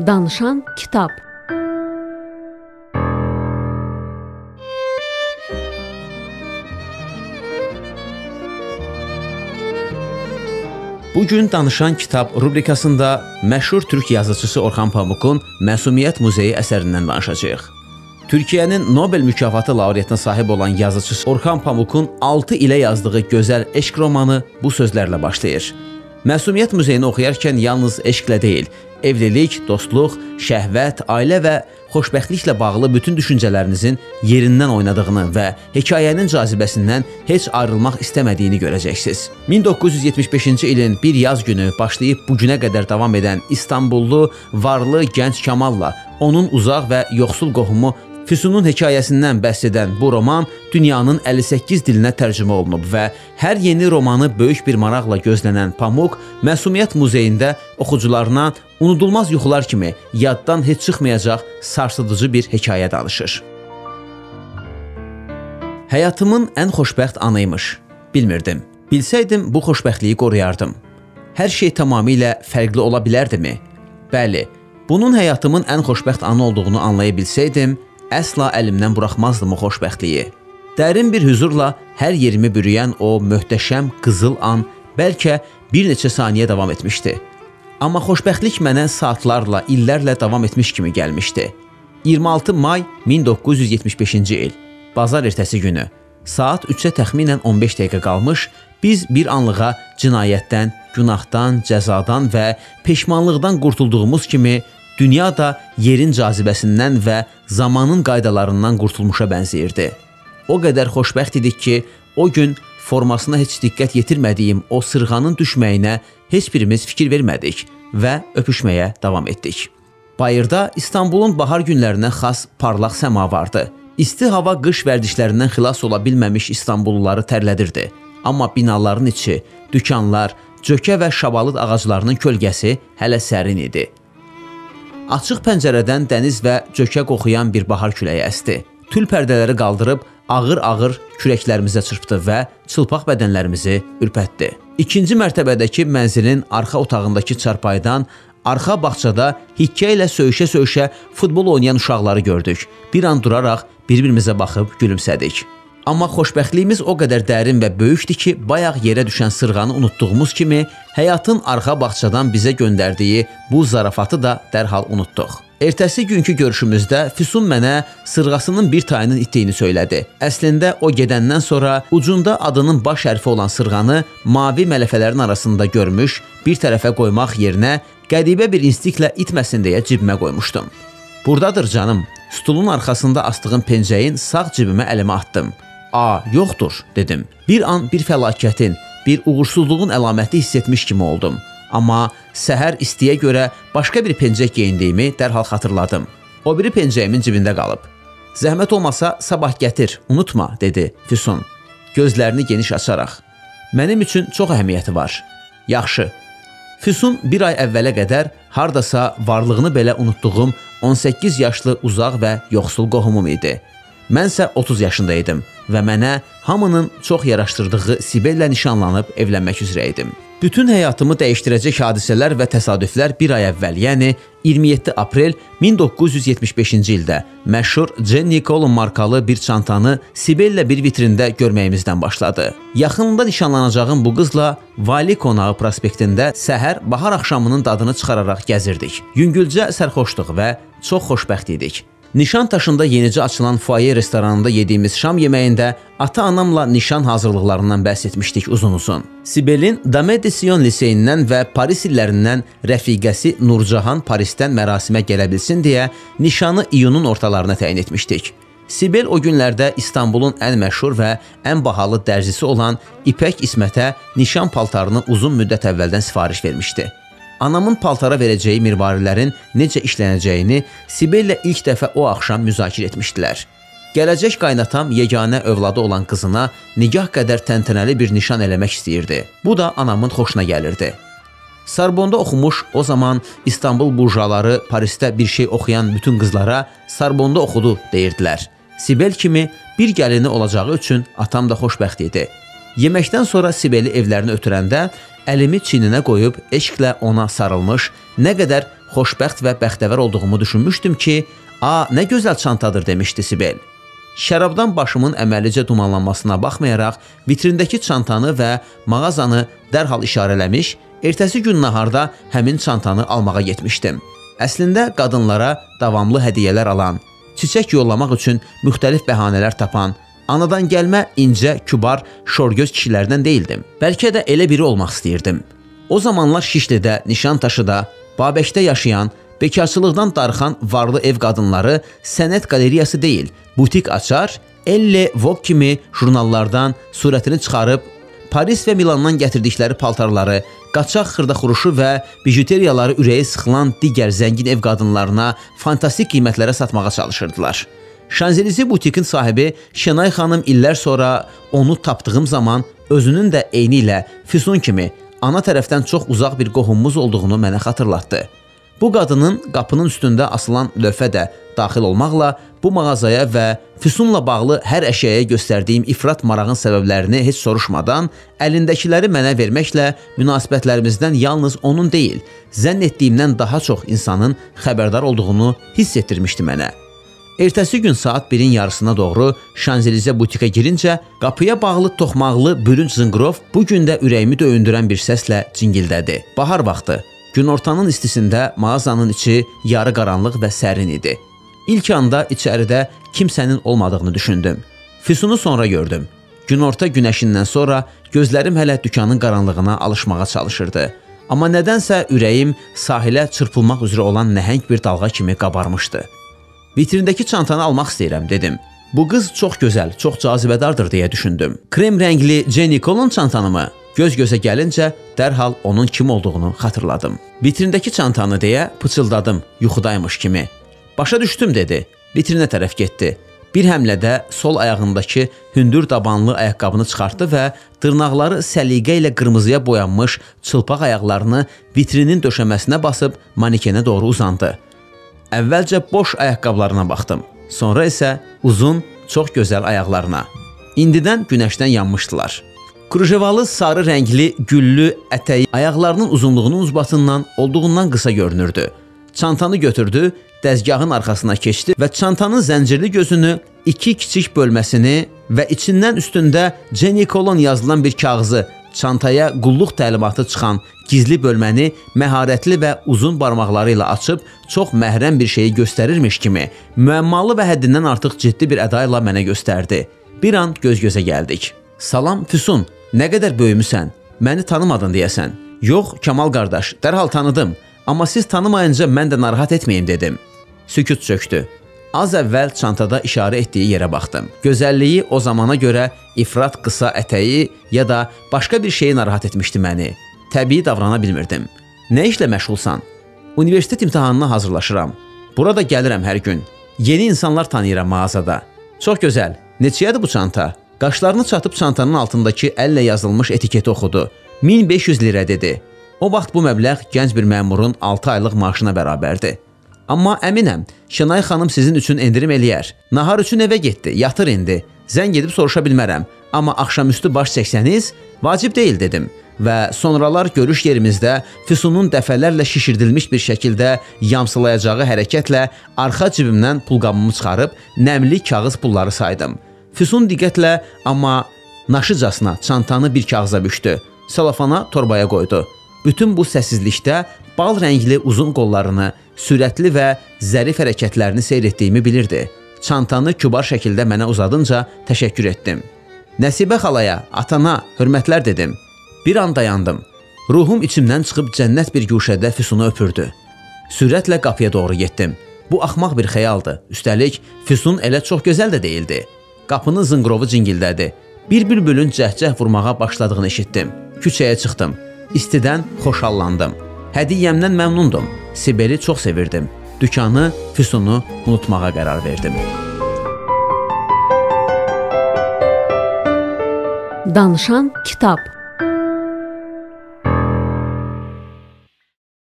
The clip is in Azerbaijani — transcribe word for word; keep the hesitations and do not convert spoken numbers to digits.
Danışan kitab. Bugün Danışan kitab rubrikasında məşhur türk yazıcısı Orxan Pamukun Məsumiyyət Muzeyi əsərindən danışacağıq. Türkiyənin Nobel mükafatı laureatına sahib olan yazıcısı Orxan Pamukun altı ilə yazdığı gözəl eşq romanı bu sözlərlə başlayır. Məsumiyyət Muzeyini oxuyarkən yalnız eşqlə deyil, evlilik, dostluq, şəhvət, ailə və xoşbəxtliklə bağlı bütün düşüncələrinizin yerindən oynadığını və hekayənin cazibəsindən heç ayrılmaq istəmədiyini görəcəksiniz. min doqquz yüz yetmiş beşinci ilin bir yaz günü başlayıb bugünə qədər davam edən İstanbullu, varlı gənc Kamalla onun uzaq və yoxsul qohumu Füsunun hekayəsindən bəhs edən bu roman dünyanın əlli səkkiz dilinə tərcümə olunub və hər yeni romanı böyük bir maraqla gözlənən Pamuk Məsumiyyət Muzeyində oxucularına unudulmaz yuxular kimi yaddan heç çıxmayacaq sarsıdıcı bir hekayə danışır. Həyatımın ən xoşbəxt anıymış. Bilmirdim. Bilsəydim bu xoşbəxtliyi qoruyardım. Hər şey tamamilə fərqli ola bilərdimi? Bəli, bunun həyatımın ən xoşbəxt anı olduğunu anlaya bilsəydim, əsla əlimdən buraxmazdım o xoşbəxtliyi. Dərin bir hüzurla hər yerimi bürüyən o möhtəşəm qızıl an bəlkə bir neçə saniyə davam etmişdi. Amma xoşbəxtlik mənə saatlarla, illərlə davam etmiş kimi gəlmişdi. iyirmi altı may min doqquz yüz yetmiş beşinci il, bazar ertəsi günü, saat üçə təxminən on beş dəqiqə qalmış, biz bir anlığa cinayətdən, günahdan, cəzadan və peşmanlıqdan qurtulduğumuz kimi dünya da yerin cazibəsindən və zamanın qaydalarından qurtulmuşa bənzəyirdi. O qədər xoşbəxt idik ki, o gün formasına heç diqqət yetirmədiyim o sırğanın düşməyinə heç birimiz fikir vermədik və öpüşməyə davam etdik. Bayırda İstanbulun bahar günlərinə xas parlaq səma vardı. İsti hava qış vərdişlərindən xilas ola bilməmiş İstanbulluları tərlədirdi. Amma binaların içi, dükanlar, cökə və şabalıd ağaclarının kölgəsi hələ sərin idi. Açıq pəncərədən dəniz və cökə qoxuyan bir bahar küləyi əsdi. Tül pərdələri qaldırıb ağır-ağır kürəklərimizə çırpdı və çılpaq bədənlərimizi ürpətdi. İkinci mərtəbədəki mənzilin arxa otağındakı çarpayıdan arxa bağçada hikkə ilə söyüşə-söyüşə futbol oynayan uşaqları gördük. Bir an duraraq bir-birimizə baxıb gülümsədik. Amma xoşbəxtliyimiz o qədər dərin və böyükdür ki, bayaq yerə düşən sırğanı unutduğumuz kimi, həyatın arxa bağçadan bizə göndərdiyi bu zarafatı da dərhal unutduq. Ertəsi günkü görüşümüzdə Füsun mənə sırğasının bir tayının itdiyini söylədi. Əslində o gedəndən sonra ucunda adının baş hərfi olan sırğanı mavi mələfələrin arasında görmüş, bir tərəfə qoymaq yerinə qəribə bir instinktlə itməsin deyə cibimə qoymuşdum. Buradadır canım, stulun arxasında astığım pencəyin sağ cibimə əlimə atdım. A, yoxdur, dedim. Bir an bir fəlakətin, bir uğursuzluğun əlaməti hiss etmiş kimi oldum. Amma səhər istiyə görə başqa bir pencək geyindiyimi dərhal xatırladım. O biri pencəyimin cibində qalıb. Zəhmət olmasa sabah gətir, unutma, dedi Füsun, gözlərini geniş açaraq. Mənim üçün çox əhəmiyyəti var. Yaxşı. Füsun bir ay əvvələ qədər hardasa varlığını belə unutduğum on səkkiz yaşlı uzaq və yoxsul qohumum idi. Mənsə otuz yaşındaydım və mənə hamının çox yaraşdırdığı Sibellə nişanlanıb evlənmək üzrə idim. Bütün həyatımı dəyişdirəcək hadisələr və təsadüflər bir ay əvvəl, yəni iyirmi yeddi aprel min doqquz yüz yetmiş beşinci ildə məşhur Jenny Colin markalı bir çantanı Sibellə bir vitrində görməyimizdən başladı. Yaxınında nişanlanacağım bu qızla Vali Konağı prospektində səhər bahar axşamının dadını çıxararaq gəzirdik. Yüngülcə sərxoşduq və çox xoşbəxt idik. Nişantaşında yenicə açılan foyer restoranında yediyimiz şam yeməyində ata-anamla nişan hazırlıqlarından bəhs etmişdik uzun-uzun. Sibelin Dame de Sion liseyindən və Paris illərindən rəfiqəsi Nurcahan Parisdən mərasimə gələ bilsin deyə nişanı iyunun ortalarına təyin etmişdik. Sibel o günlərdə İstanbulun ən məşhur və ən bahalı dərzisi olan İpək İsmətə nişan paltarını uzun müddət əvvəldən sifariş vermişdi. Anamın paltara verəcəyi mirvarilərin necə işlənəcəyini Sibellə ilk dəfə o axşam müzakirə etmişdilər. Gələcək qaynatam yeganə övladı olan qızına nigah qədər təntənəli bir nişan eləmək istəyirdi. Bu da anamın xoşuna gəlirdi. Sarbonda oxumuş o zaman İstanbul burjuaları Parisdə bir şey oxuyan bütün qızlara Sarbonda oxudu deyirdilər. Sibel kimi bir gəlini olacağı üçün atam da xoşbəxt idi. Yeməkdən sonra Sibeli evlərini ötürəndə əlimi çiyninə qoyub eşqlə ona sarılmış, nə qədər xoşbəxt və bəxtəvər olduğumu düşünmüşdüm ki, "A, nə gözəl çantadır" demişdi Sibel. Şərabdan başımın əməlicə dumanlanmasına baxmayaraq, vitrindəki çantanı və mağazanı dərhal işarələmiş, ertəsi gün naharda həmin çantanı almağa getmişdim. Əslində qadınlara davamlı hədiyyələr alan, çiçək yollamaq üçün müxtəlif bəhanələr tapan, anadan gəlmə incə, kübar, şorgöz kişilərdən deyildim. Bəlkə də elə biri olmaq istəyirdim. O zamanlar Şişlidə, Nişantaşıda, Babəkdə yaşayan, bekarçılıqdan darıxan varlı ev qadınları sənət qalereyası deyil, butik açar, Elle, Vogue kimi jurnallardan surətini çıxarıb, Paris və Milandan gətirdikləri paltarları, qaçaq xırdaxuruşu və bijuteriyaları ürəyi sıxılan digər zəngin ev qadınlarına fantastik qiymətlərə satmağa çalışırdılar. Şanzelize butikin sahibi Şenay xanım illər sonra onu tapdığım zaman özünün də eyni ilə Füsun kimi ana tərəfdən çox uzaq bir qohumumuz olduğunu mənə xatırlatdı. Bu qadının qapının üstündə asılan lövhə də daxil olmaqla bu mağazaya və Füsunla bağlı hər əşyaya göstərdiyim ifrat marağın səbəblərini heç soruşmadan əlindəkiləri mənə verməklə münasibətlərimizdən yalnız onun deyil, zənn etdiyimdən daha çox insanın xəbərdar olduğunu hiss etdirmişdi mənə. Ertəsi gün saat birin yarısına doğru Şanzelize butikə girincə qapıya bağlı toxmaqlı bürünc zınqrov bu gün də ürəyimi döyündürən bir səslə cingildədi. Bahar vaxtı, günortanın istisində mağazanın içi yarı qaranlıq və sərin idi. İlk anda içəridə kimsənin olmadığını düşündüm. Füsunu sonra gördüm. Günorta günəşindən sonra gözlərim hələ dükanın qaranlığına alışmağa çalışırdı. Amma nədənsə ürəyim sahilə çırpılmaq üzrə olan nəhəng bir dalğa kimi qabarmışdı. Vitrindəki çantanı almaq istəyirəm, dedim. Bu qız çox gözəl, çox cazibədardır deyə düşündüm. Krem rəngli Jenny Colon çantanı mı? Göz-gözə gəlincə dərhal onun kim olduğunu xatırladım. Vitrindəki çantanı deyə pıçıldadım yuxudaymış kimi. Başa düşdüm dedi. Vitrinə tərəf getdi. Bir həmlədə sol ayağındakı hündür dabanlı ayaqqabını çıxartdı və dırnaqları səliqə ilə qırmızıya boyanmış çılpaq ayaqlarını vitrinin döşəməsinə basıb manekenə doğru uzandı. Əvvəlcə boş ayaqqablarına baxdım. Sonra isə uzun, çox gözəl ayaqlarına. İndidən günəşdən yanmışdılar. Krujevalı sarı rəngli, güllü ətəyi ayaqlarının uzunluğunun uzbatından olduğundan qısa görünürdü. Çantanı götürdü, dəzgahın arxasına keçdi və çantanın zəncirli gözünü, iki kiçik bölməsini və içindən üstündə Jenny Colon yazılan bir kağızı, çantaya qulluq təlimatı çıxan gizli bölməni məharətli və uzun barmaqları ilə açıb çox məhrəm bir şeyi göstərirmiş kimi müəmmalı və həddindən artıq ciddi bir əda ilə mənə göstərdi. Bir an göz-gözə gəldik. Salam Füsun, nə qədər böyümüsən? Məni tanımadın deyəsən. Yox, Kamal qardaş, dərhal tanıdım. Amma siz tanımayınca mən də narahat etməyim dedim. Sükut çöktü. Az əvvəl çantada işarə etdiyi yerə baxdım. Gözəlliyi o zamana görə ifrat qısa ətəyi ya da başqa bir şeyi narahat etmişdi məni. Təbii davrana bilmirdim. Nə işlə məşğulsan? Universitet imtahanına hazırlaşıram. Burada gəlirəm hər gün. Yeni insanlar tanıyıram mağazada. Çox gözəl. Neçəyədir bu çanta? Qaşlarını çatıb çantanın altındakı əllə yazılmış etiketi oxudu. min beş yüz lirə dedi. O vaxt bu məbləğ gənc bir məmurun altı aylıq maaşına bərabərdir. Amma əminəm, Şenay xanım sizin üçün endirim eləyər. Nahar üçün evə getdi, yatır indi. Zəng edib soruşa bilmərəm. Amma axşamüstü baş çəksəniz, vacib deyil dedim. Və sonralar görüş yerimizdə Füsunun dəfələrlə şişirdilmiş bir şəkildə yamsılayacağı hərəkətlə arxa cibimdən pulqabımı çıxarıb nəmli kağız pulları saydım. Füsun diqqətlə, amma naşıcasına çantanı bir kağıza bükdü. Salafana torbaya qoydu. Bütün bu səssizlikdə bal rəngli uzun qollarını, sürətli və zərif hərəkətlərini seyr etdiyimi bilirdi. Çantanı kübar şəkildə mənə uzadınca təşəkkür etdim. Nəsibə xalaya, atana, hörmətlər dedim. Bir an dayandım. Ruhum içimdən çıxıb cənnət bir güşədə Füsunu öpürdü. Sürətlə qapıya doğru getdim. Bu axmaq bir xəyaldı. Üstəlik, Füsun elə çox gözəl də değildi. Qapının zınqrovu cingildədi. Bir bülbülün cəhcəh vurmağa başladığını eşitdim. Küçəyə çıxdım. İstidən xoşallandım. Hədiyyəmdən məmnundum. Sibeli çox sevirdim. Dükanı, Füsunu unutmağa qərar verdim. Danışan kitab.